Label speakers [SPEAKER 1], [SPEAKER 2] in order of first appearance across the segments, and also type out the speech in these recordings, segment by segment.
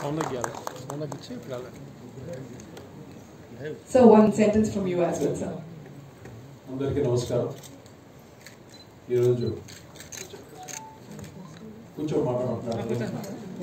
[SPEAKER 1] So one sentence from you as well, sir.
[SPEAKER 2] అందరికీ నమస్కారం. ఈరోజు కొంచెం మాట్లాడుతున్నాను.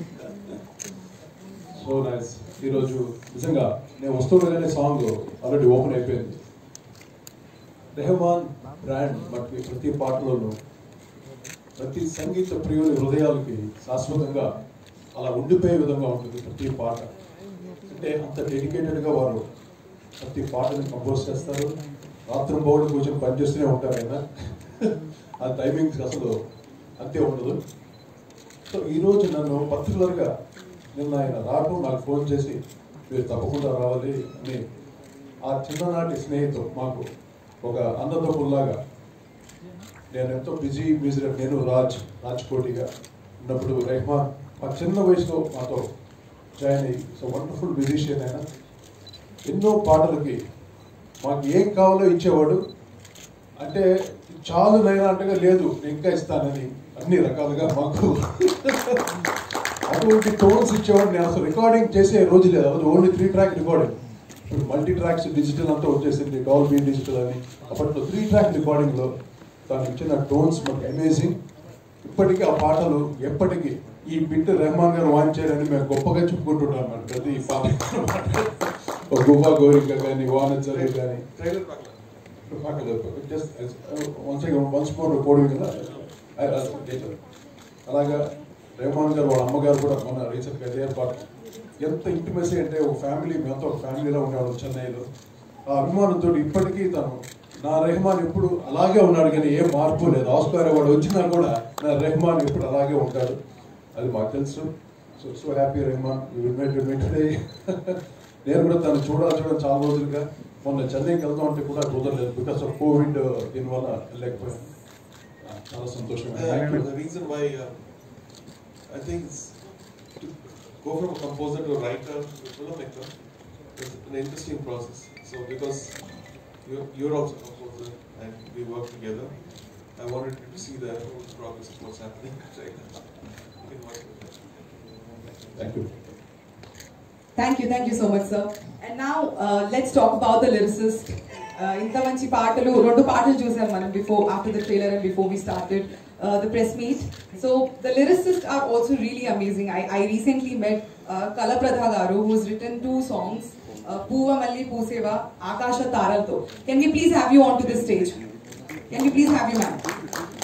[SPEAKER 2] So nice. ఈరోజు నిజంగా నేను వస్తుండగానే సాంగ్ ఆల్రెడీ ఓపెన్ అయిపోయింది. రెహమాన్ బ్రాండ్ బట్టి ప్రతి పాటలోనూ ప్రతి సంగీత ప్రియుల హృదయాలకి శాశ్వతంగా అలా ఉండిపోయే విధంగా ఉంటుంది ప్రతి పాట. అంటే అంత డెడికేటెడ్గా వారు ప్రతి పాటని కంపోజ్ చేస్తారు. రాత్రి బౌళ్ళు కూర్చొని పనిచేస్తూనే ఉంటారు ఆయన. ఆ టైమింగ్స్ అసలు అంతే ఉండదు. సో ఈరోజు నన్ను పర్టికులర్గా నిన్న ఆయన రావడం నాకు ఫోన్ చేసి మీరు తప్పకుండా రావాలి అని ఆ చిన్ననాటి స్నేహితులు మాకు ఒక అన్నదమ్ముల్లాగా నేను ఎంతో బిజీ నేను రాజ్కోటిగా ఉన్నప్పుడు రెహమాన్ మా చిన్న వయసులో మాతో జాయిన్ అయ్యి సో వండర్ఫుల్ మ్యూజిషియన్ ఆయన. ఎన్నో పాటలకి మాకు ఏం కావాలో ఇచ్చేవాడు. అంటే చాలు నైనా అంటగా లేదు నేను ఇంకా ఇస్తానని అన్ని రకాలుగా మాకు అటువంటి టోన్స్ ఇచ్చేవాడు. నేను అసలు రికార్డింగ్ చేసే రోజు లేదు. అది ఓన్లీ 3 ట్రాక్ రికార్డింగ్. ఇప్పుడు మల్టీ ట్రాక్స్ డిజిటల్ అంతా వచ్చేసింది, డాల్బీ డిజిటల్ అని. అప్పట్లో 3 ట్రాక్ రికార్డింగ్లో తను ఇచ్చిన టోన్స్ మనకు అమేజింగ్. ఇప్పటికీ ఆ పాటలు ఎప్పటికీ ఈ బిట్ రెహమాన్ గారు వాయించారని మేము గొప్పగా చెప్పుకుంటున్నాం అన్నమాట. ప్రతి పాట గుహా గోరిక కానీ వానచరి కానీ వన్స్ మోర్ రిపోర్టింగ్ కదా. అలాగా రెహమాన్ గారు వాళ్ళ అమ్మగారు కూడా మన రీసెంట్గా అదే పాట ఎంత ఇంటిమసీ అంటే ఒక ఫ్యామిలీ మేమంతా ఒక ఫ్యామిలీలో ఉండేవాడు చెన్నైలో. ఆ అభిమానంతో ఇప్పటికీ తను నా రెహమాన్ ఎప్పుడు అలాగే ఉన్నాడు కానీ ఏం మార్పు లేదు. ఆస్కార్ అవార్డు వచ్చినా కూడా నా రెహమాన్ ఎప్పుడు అలాగే ఉంటాడు, అది మాకు తెలుసు. So happy Rahman today. నేను కూడా తను చూడాలి చాలా రోజులుగా. మొన్న చెన్నైకి వెళ్దాం అంటే కూడా కుదరలేదు బికాస్ ఆఫ్ కోవిడ్. దీనివల్ల వెళ్ళలేకపోయాను. చాలా సంతోషంగా.
[SPEAKER 3] Reason why I think to go from a composer to a writer to a filmmaker is an interesting process. So because you're also a composer and we work together, I wanted you to see the whole progress of what's happening right now. You can watch it.
[SPEAKER 2] Thank you.
[SPEAKER 1] Thank you so much, sir. And now let's talk about the lyricist. ఇంత మంచి పాటలు, 2 పాటలు చూసాం మనం after the trailer and before we started the press meet. So the lyricists are also really amazing. I recently met Kalapradha garu, who's written 2 songs, Puva Malli Puseva, Akasha Taralto. Can we please have you onto the stage? Can we please have you, ma'am?